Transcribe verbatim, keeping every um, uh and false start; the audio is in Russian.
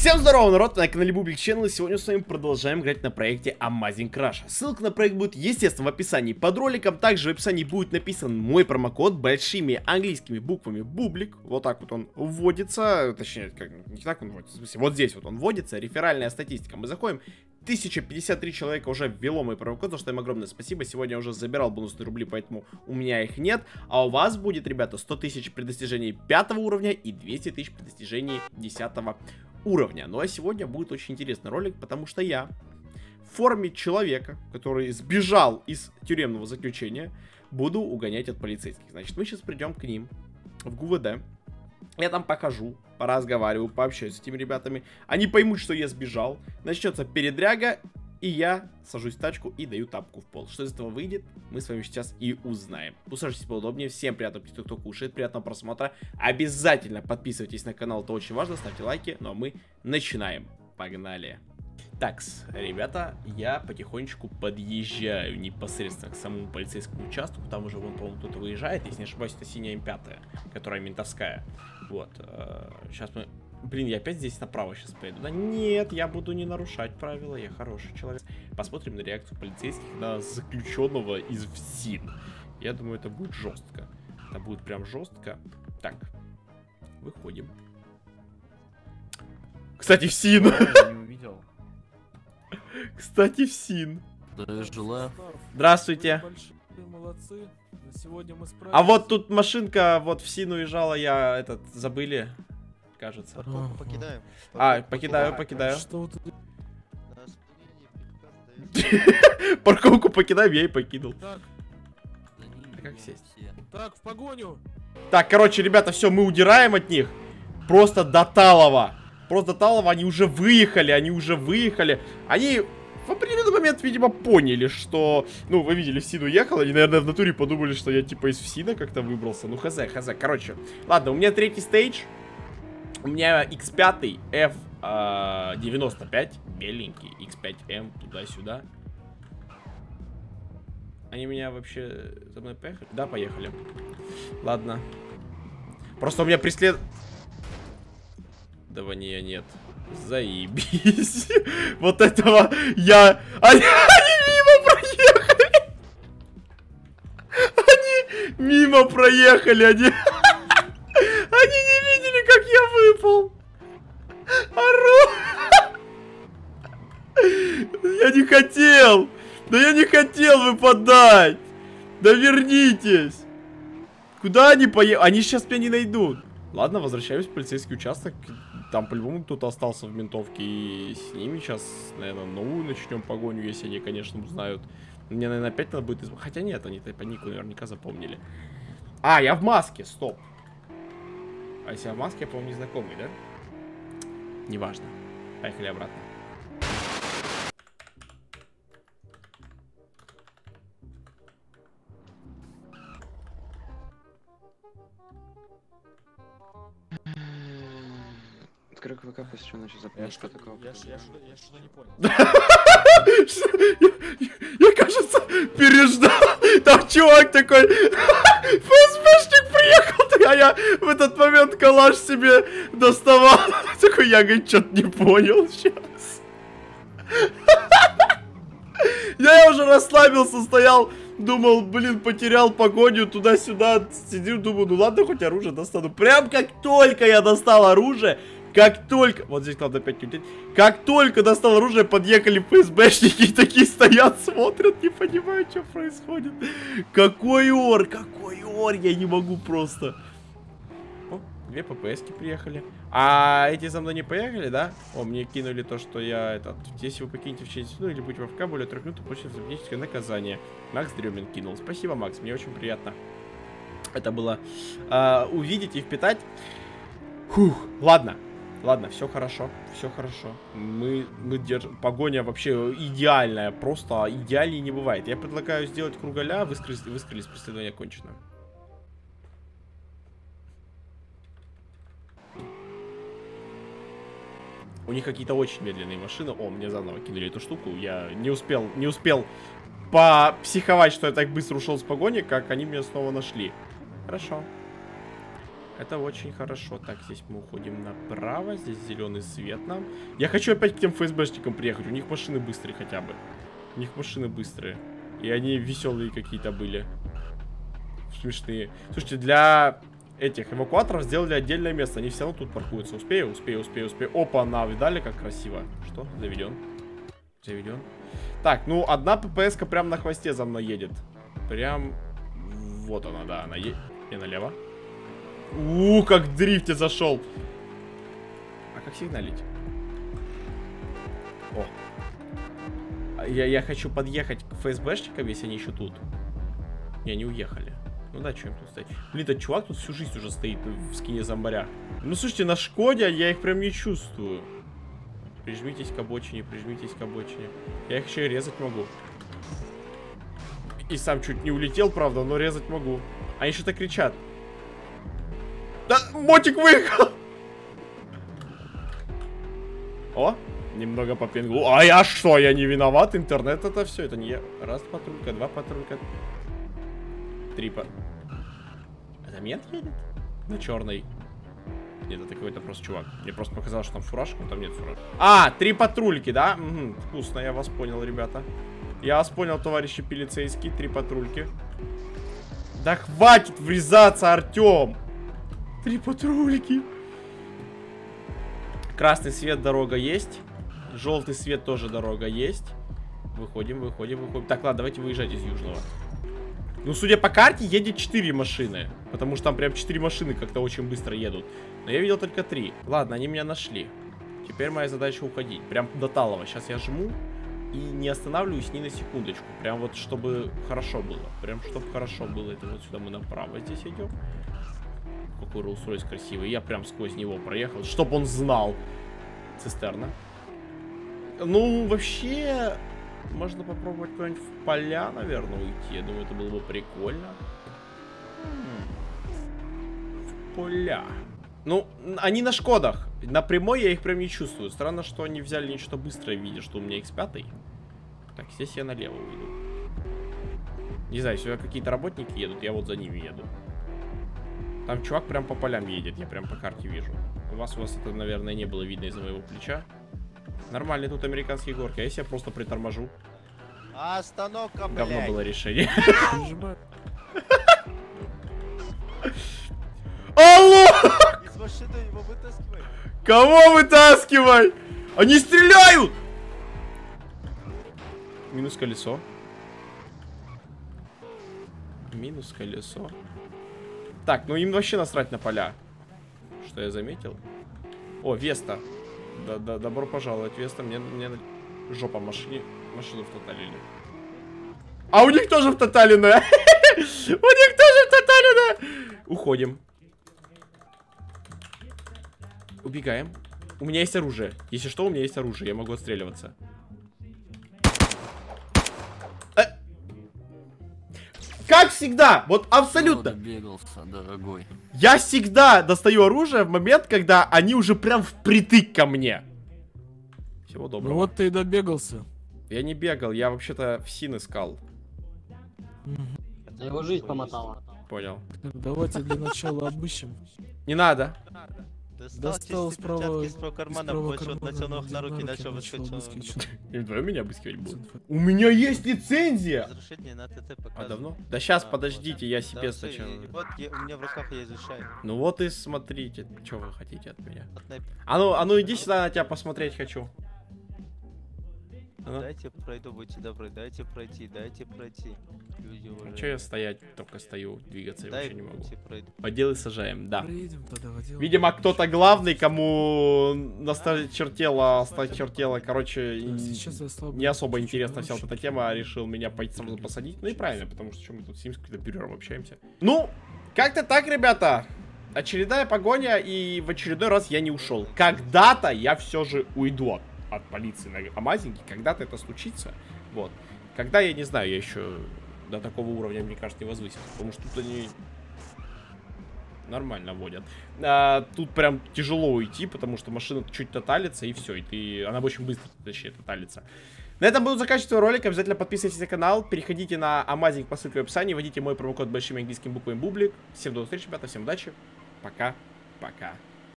Всем здорово, народ, на канале Бублик Channel, и сегодня с вами продолжаем играть на проекте Amazing Crash. Ссылка на проект будет, естественно, в описании под роликом. Также в описании будет написан мой промокод большими английскими буквами Бублик. Вот так вот он вводится, точнее, как, не так он вводится, в смысле, вот здесь вот он вводится, реферальная статистика. Мы заходим, тысяча пятьдесят три человека уже ввело мой промокод, за что им огромное спасибо. Сегодня я уже забирал бонусные рубли, поэтому у меня их нет. А у вас будет, ребята, сто тысяч при достижении пятого уровня и двести тысяч при достижении десятого уровня. Ну а сегодня будет очень интересный ролик, потому что я в форме человека, который сбежал из тюремного заключения, буду угонять от полицейских. Значит, мы сейчас придем к ним в ГУВД. Я там покажу, поразговариваю, пообщаюсь с этими ребятами. Они поймут, что я сбежал. Начнется передряга, и я сажусь в тачку и даю тапку в пол. Что из этого выйдет, мы с вами сейчас и узнаем. Усаживайтесь поудобнее. Всем приятного аппетита, кто кушает. Приятного просмотра. Обязательно подписывайтесь на канал, это очень важно. Ставьте лайки. Ну а мы начинаем. Погнали. Такс, ребята, я потихонечку подъезжаю непосредственно к самому полицейскому участку. Там уже, вон, по-моему, кто-то выезжает. Если не ошибаюсь, это синяя эм пять, которая ментовская. Вот. Сейчас мы... Блин, я опять здесь направо сейчас поеду. Да нет, я буду не нарушать правила, я хороший человек. Посмотрим на реакцию полицейских на заключенного из ФСИН. Я думаю, это будет жестко. Это будет прям жестко. Так, выходим. Кстати, ФСИН. Я не увидел. Кстати, ФСИН. Да, желаю. Здравствуйте. Молодцы. На сегодня мы справились. А вот тут машинка, вот ФСИН уезжала, я этот, забыли. Кажется. Парковку покидаем. А, покидаю, покидаю. Что тут? Парковку покидаем, я и покинул. Так, Как сесть? так, в погоню. Так, короче, ребята, все, мы удираем от них. Просто до Талова. Просто до Талова, они уже выехали, они уже выехали. Они в определенный момент, видимо, поняли, что... Ну, вы видели, ФСИН уехал, они, наверное, в натуре подумали, что я типа из ФСИНа как-то выбрался. Ну, хз, хз. Короче, ладно, у меня третий стейдж. У меня икс пять эф девяносто пять, беленький, икс пять эм, туда-сюда. Они меня вообще за мной поехали? Да, поехали. Ладно. Просто у меня преслед... Давания нет. Заебись. Вот этого я... Они, они мимо проехали. Они мимо проехали. Они... Они не видели, как я выпал. Ору. Я не хотел. Да я не хотел выпадать. Да вернитесь. Куда они поехали? Они сейчас меня не найдут. Ладно, возвращаюсь в полицейский участок. Там по-любому кто-то остался в ментовке. И с ними сейчас, наверное, новую начнем погоню, если они, конечно, узнают. Мне, наверное, опять надо будет... Из... Хотя нет, они Тайпанику наверняка запомнили. А, я в маске, стоп. А если я в маске, я, по-моему, незнакомый, да? Неважно. Поехали обратно. Открой КВК, пусть еще ночью запомнишь, что такое. Я что-то не понял. Я, кажется, переждал. Там чувак такой, ФСБшник приехал, а я в этот момент калаш себе доставал. Такой, я, говорит, что-то не понял сейчас. Я уже расслабился, стоял, думал, блин, потерял погоню туда-сюда. Сидел, думаю, ну ладно, хоть оружие достану. Прям как только я достал оружие, как только... Вот здесь надо опять лететь. Как только достал оружие, подъехали ФСБшники и такие стоят, смотрят, не понимают, что происходит. Какой ор, какой ор, я не могу просто. О, две ППСки приехали. А эти за мной не поехали, да? О, мне кинули то, что я этот... Если вы покинете в течение секунды или будете в АФК более трех минут, то получите автоматическое наказание. Макс Дрюмин кинул. Спасибо, Макс, мне очень приятно. Это было э, увидеть и впитать. Фух, ладно. Ладно, все хорошо, все хорошо. Мы, мы держим... Погоня вообще идеальная, просто идеальнее не бывает. Я предлагаю сделать круг а-ля, выскрылись, выскрылись, преследование кончено. У них какие-то очень медленные машины. О, мне заново кинули эту штуку. Я не успел, не успел попсиховать, что я так быстро ушел с погони, как они меня снова нашли. Хорошо. Это очень хорошо. Так, здесь мы уходим направо. Здесь зеленый свет нам. Я хочу опять к тем ФСБшникам приехать. У них машины быстрые хотя бы. У них машины быстрые. И они веселые какие-то были. Смешные. Слушайте, для этих эвакуаторов сделали отдельное место. Они все равно тут паркуются. Успею, успею, успею, успею. Опа, на, видали, как красиво. Что? Заведен. Заведен. Так, ну, одна ППС-ка прям на хвосте за мной едет. Прям... Вот она, да, она едет. И налево. У, как в дрифте зашел. А как сигналить? О. Я, я хочу подъехать к ФСБшникам, если они еще тут. Не, они уехали. Ну да, что им тут стоять? Блин, этот чувак тут всю жизнь уже стоит в скине зомбаря. Ну, слушайте, на Шкоде я их прям не чувствую. Прижмитесь к обочине, прижмитесь к обочине. Я их еще и резать могу. И сам чуть не улетел, правда, но резать могу. Они что-то кричат. Да, мотик выехал! О, немного по пингу. А я что, я не виноват? Интернет это все, это не я. Раз патрулька, два патрулька. Три по... Это мент едет? На черной. Нет, это какой-то просто чувак. Мне просто показалось, что там фуражка, но там нет фуражки. А, три патрульки, да? Угу, вкусно, я вас понял, ребята. Я вас понял, товарищи полицейские. Три патрульки. Да хватит врезаться, Артем! Три патрульки. Красный свет, дорога есть. Желтый свет, тоже дорога есть. Выходим, выходим, выходим. Так, ладно, давайте выезжать из Южного. Ну, судя по карте, едет четыре машины. Потому что там прям четыре машины как-то очень быстро едут. Но я видел только три. Ладно, они меня нашли. Теперь моя задача уходить. Прям до Талова. Сейчас я жму. И не останавливаюсь ни на секундочку. Прям вот, чтобы хорошо было. Прям, чтобы хорошо было. Это вот сюда мы направо здесь идем. Какой Rolls-Royce красивый. Я прям сквозь него проехал. Чтоб он знал. Цистерна. Ну, вообще... Можно попробовать куда-нибудь в поля, наверное, уйти. Я думаю, это было бы прикольно. В поля. Ну, они на Шкодах. На прямой я их прям не чувствую. Странно, что они взяли нечто быстрое, видя, что у меня икс пять. Так, здесь я налево уйду. Не знаю, сюда какие-то работники едут, я вот за ними еду. Там чувак прям по полям едет, я прям по карте вижу. У вас, у вас это, наверное, не было видно из-за моего плеча. Нормальные тут американские горки, а если я просто приторможу? Остановка, блядь. Говно было решение. Алло! Из машины его вытаскивай. Кого вытаскивай? Они стреляют! Минус колесо. Минус колесо. Так, ну им вообще насрать на поля. Что я заметил? О, Веста. Да, да, добро пожаловать, Веста. Мне, мне жопа машине. Машину в тоталили. А у них тоже в тоталино. У них тоже в тоталино. Уходим. Убегаем. У меня есть оружие. Если что, у меня есть оружие. Я могу отстреливаться. Как всегда, вот абсолютно. Бегался, дорогой. Я всегда достаю оружие в момент, когда они уже прям впритык ко мне. Всего доброго. Ну вот ты и добегался. Я не бегал, я вообще-то в син искал. Его жизнь помотала. Понял. Давайте для начала обыщем. Не надо. Достал справа из правого кармана, больше вот натянул на руки, начал выскочить. И вдвоем меня обыскивать будут. У меня есть лицензия! Разрушение на ТТ показывает. А давно? Да сейчас, А, подождите, я Да, себе всё, сначала. и Вот я- у меня в руках я изучаю. Ну вот и смотрите, что вы хотите от меня. Вот на- А ну, а ну иди сюда, на тебя посмотреть хочу. А ну. Дайте пройду, будьте добры, дайте пройти, дайте пройти. Люди А уважаемые. чё я стоять только стою, двигаться я Дай вообще не могу. будьте пройду. Поделы сажаем, да. Приедем тогда в отдел. Видимо, кто-то главный, кому насточертело, осточертело, короче, и Сейчас я слабо- не особо чуть-чуть интересна вся вот наручу. эта тема, решил меня пойти сразу посадить. Ну и правильно, потому что, что мы тут с ним с каким-то бюрером общаемся. Ну, как-то так, ребята. Очередная погоня, и в очередной раз я не ушел. Когда-то я все же уйду от, от полиции на Амазинге, когда-то это случится. Вот. Когда, я не знаю, я еще до такого уровня, мне кажется, не возвысился. Потому что тут они нормально водят. А, тут прям тяжело уйти, потому что машина чуть тоталится, и все. И ты... Она очень быстро, точнее, тоталится. На этом буду заканчивать свой ролик. Обязательно подписывайтесь на канал. Переходите на Amazing по ссылке в описании. Вводите мой промокод большими английскими буквами Бублик. Всем до встречи, ребята. Всем удачи. Пока. Пока.